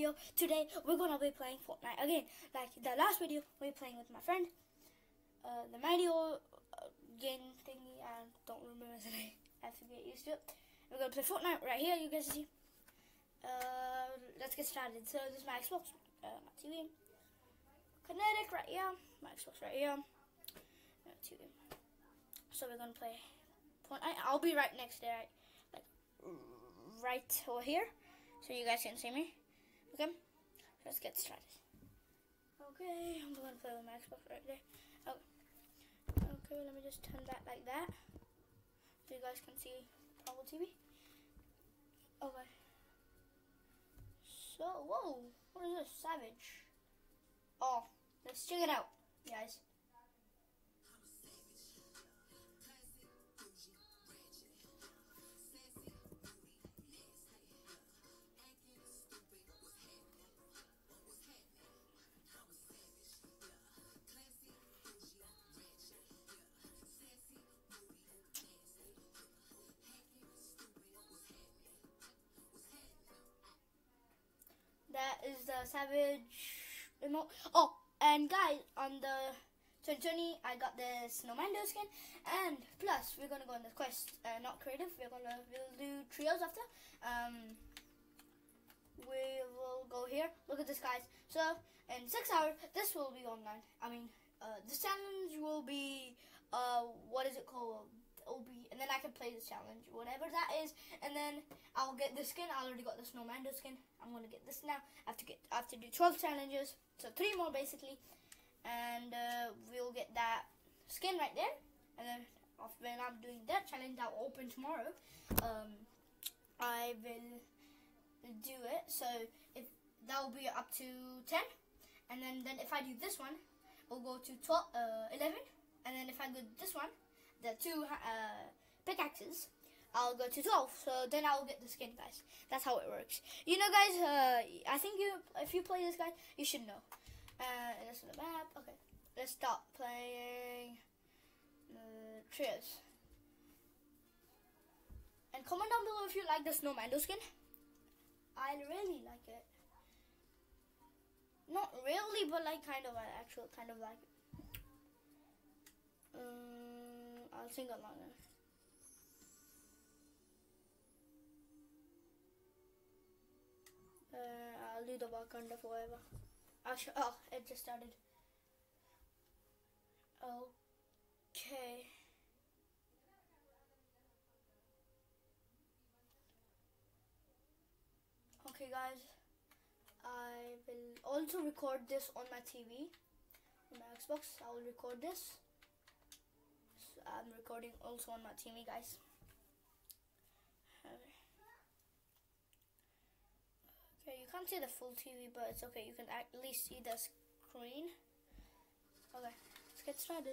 video. Today we're gonna be playing Fortnite again. Like the last video, we were playing with my friend. The mighty old game thingy. I don't remember his name. I have to get used to it. We're gonna play Fortnite right here. You guys see. Let's get started. So this is my Xbox, my TV, Kinetic right here, my Xbox right here, TV. So we're gonna play Fortnite. I'll be right next there, like right over here, so you guys can see me. Okay, let's get started. Okay, I'm gonna play with my Xbox right there. Okay, let me just turn that like that, so you guys can see Apple TV. Okay. So, whoa, what is this? Savage. Oh, let's check it out, guys. That is the Savage emote. Oh, and guys, on the 2020, I got the Snowman skin, and plus we're gonna go on the quest. Not creative. We'll do trios after. We will go here. Look at this, guys. So in 6 hours, this will be online. I mean, this challenge will be what is it called? And then I can play this challenge, whatever that is, and then I'll get the skin. I already got the Snowman skin. I'm gonna get this now. I have to do 12 challenges, so 3 more basically, and we'll get that skin right there. And then when I'm doing that challenge, I'll open tomorrow. I will do it. So if that will be up to 10, and then if I do this one, we'll go to 11, and then if I do this one, the 2 pickaxes, I'll go to 12. So then I'll get the skin, guys. That's how it works. You know, guys. I think if you play this, guys, you should know. This is the map. Okay, let's start playing trios. And comment down below if you like the Snowman skin. I really like it. Not really, but like kind of like it. I'll sing along then. I'll do the Wakanda forever. Oh, it just started. Okay. Okay, guys. I will also record this on my TV, on my Xbox. I will record this. I'm recording also on my TV, guys. Okay, you can't see the full TV, but it's okay. You can at least see the screen. Okay, let's get started.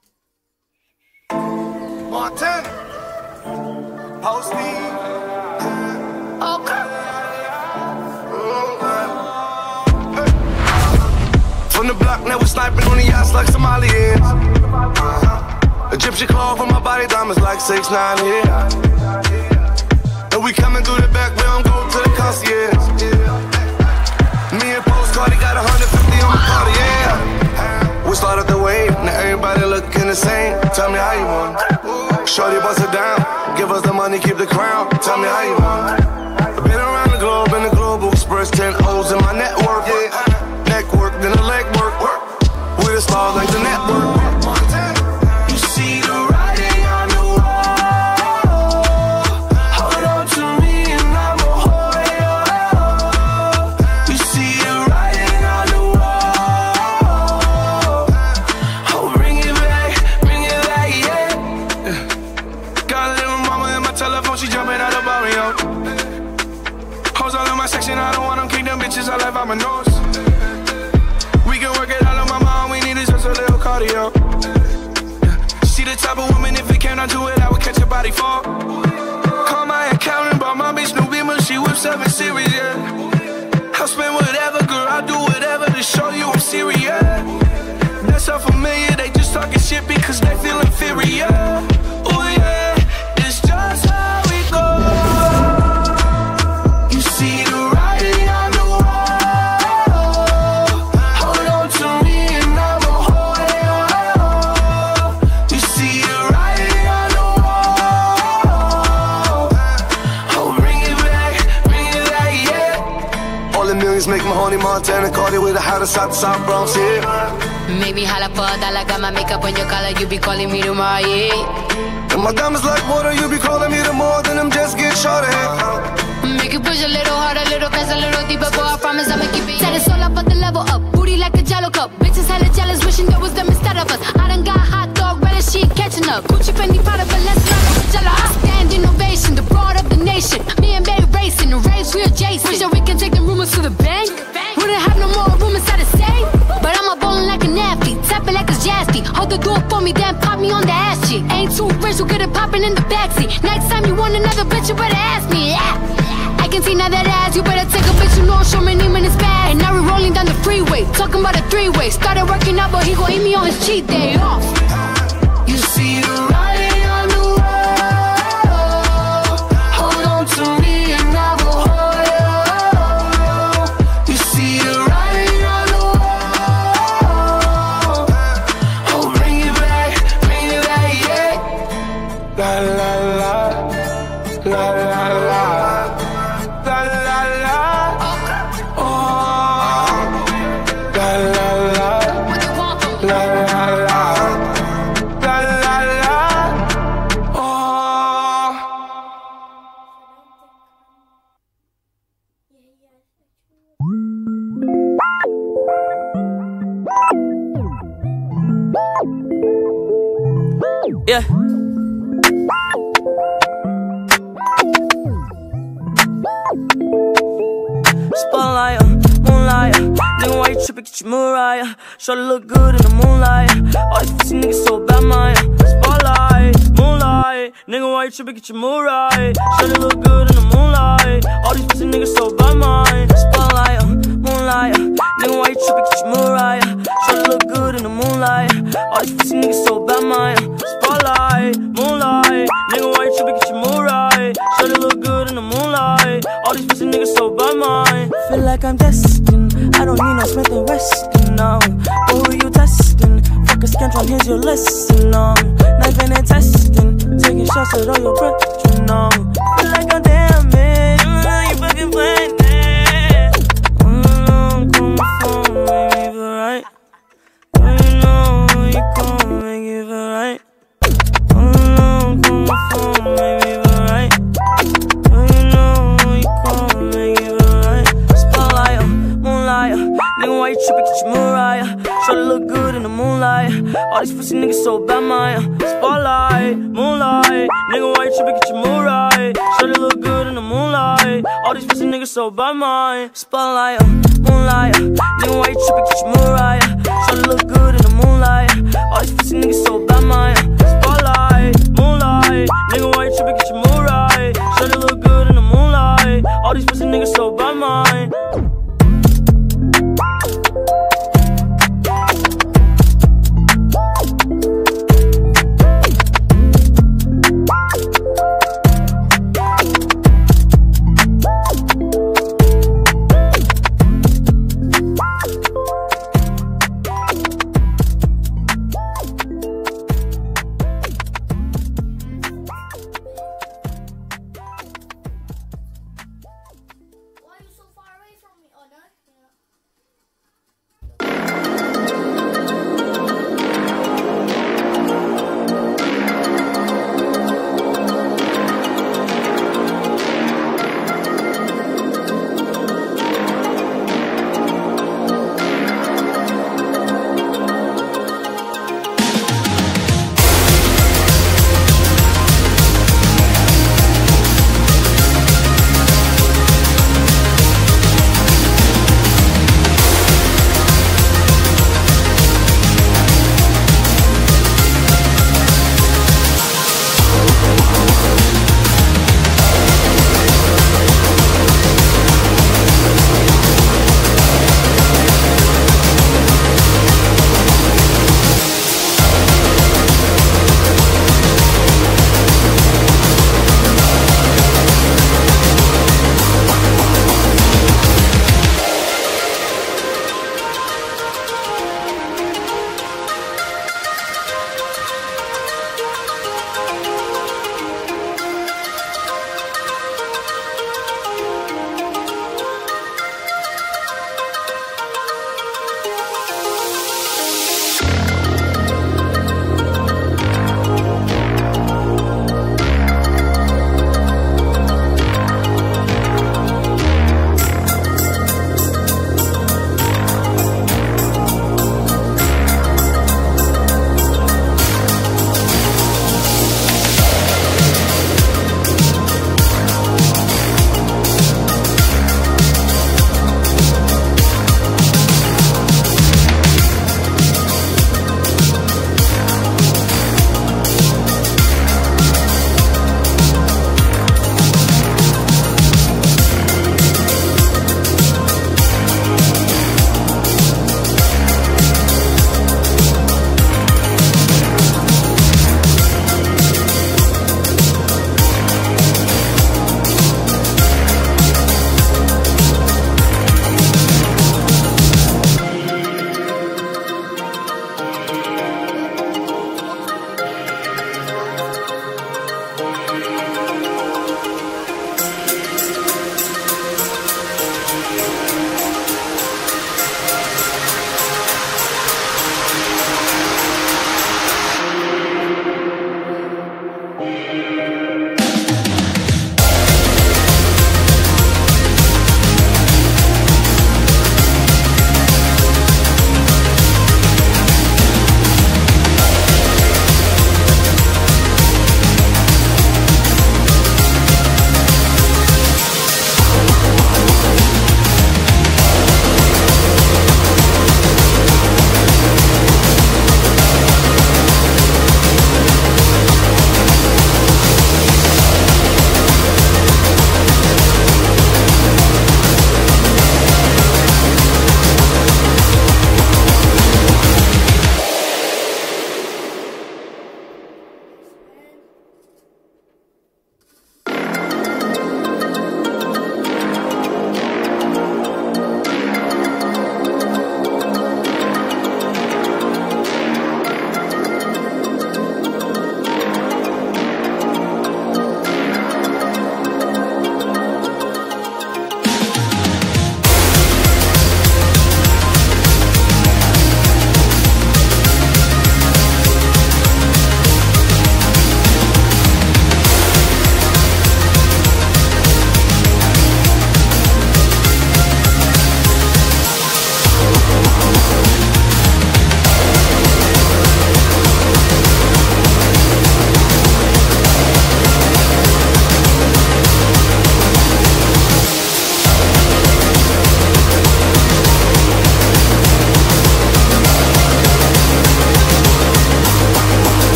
Montage, posting. Okay. From the block, now we're sniping on the yachts like Somalians. Egyptian cloth on my body, diamonds like 6'9" here. And we coming through the back, we don't go to the concierge. Me and Postcard, he got 150 on my party, yeah. We started the wave, now everybody looking the same. Tell me how you want. Shorty bust it down, give us the money, keep the crown. Tell me how you want. Been around the globe in the global express, 10 O's in my network. Neck work, then the leg work. We the stars like the network. I don't want them kick them bitches, I left out my nose. We can work it out on my mom, we need is just a little cardio. She the type of woman, if it came down to it, I would catch her body fall. Call my accountant, bought my bitch new Beamer, she whips 7 Series, yeah. I'll spend whatever, girl, I'll do whatever to show you I'm serious. That's so familiar, they just talking shit because they feel inferior. Oh yeah, it's just how it goes. You see the writing on the wall. horny Montana, caught it with the hottest out the South Bronx, yeah. Make me holla for a dollar, got my makeup on your collar, you be calling me tomorrow, yeah. And my diamonds like water, you be calling me the more than them just get shorter. Make you push a little harder, a little faster, a little deeper, boy, I promise I'ma keep it. Set it all up, but the level up, booty like a jello cup. Bitches hella jealous, wishing there was them instead of us. I done got hot dog, red as sheet catching up. Gucci, Fendi, Prada, Balenciaga, I stand innovation, the broad of the nation. Me and Bay racing, the race we adjacent. Wish that we can take the rumors to the bank. Wouldn't have no more room inside the safe. But I'm a bowling like an athlete, tapping like a jazzy. Hold the door for me, then pop me on the ass cheek. Ain't too rich, we'll get it popping in the backseat. Next time you want another bitch, you better ask me. I can see now that ass, you better take a bitch, you know, show me name in his bag. And now we're rolling down the freeway, talking about a three-way. Started working out, but he gon' eat me on his cheat day off. You see the writing on the wall. Hold on to me and I will hold you. You see the writing on the wall. Oh, bring it back, yeah. La la la, la la la. La la la, oh, la la la, la la la, la la la, oh. Yeah. Spotlight, moonlight, nigga, why you trippin', get your Mariah. Shorty look good in the moonlight. All these pussy niggas so bad, mine. Spotlight, moonlight, nigga, why you trippin', get your Mariah. Shorty look good in the moonlight. All these pussy niggas so bad, mine. Spotlight, moonlight, nigga, why you trippin', get your Mariah. Shorty look good in the moonlight. All these pussy niggas so bad, mine. Spotlight, moonlight, nigga, why you trippin', get your Mariah. Shorty look good in the moonlight. All these pussy niggas so bad, mine. Feel like I'm destined. I don't need no Smith and Weston, no. But who you testing? Fuck a scantron, here's your lesson, no. Knifing and testing, taking shots at all your brethren, no. Feel like I'm damaged, you fucking playing it. Call my phone, make me feel right. You know you call, make me feel right. Call my phone, make me feel right. You know you call, make me feel right. Spotlight, moonlight, nigga, why you trippin', get your Mariah. Shorty look good in the moonlight. All these pussy niggas so bad, mine. Spotlight, moonlight, nigga, why you trippin', get your Mariah. Shorty look good in the moonlight. All these pussy niggas so bad, mine. Spotlight, moonlight, nigga, why you trippin', get your Mariah. Shorty look good in the moonlight. All these pussy niggas so bad, mine. Spotlight, moonlight, nigga, why you trippin', get your Mariah. Shorty look good in the moonlight. All these pussy niggas so bad, mine.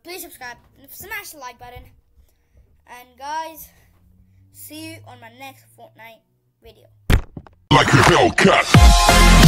please subscribe, smash the like button, and guys, see you on my next Fortnite video. Like a Hellcat.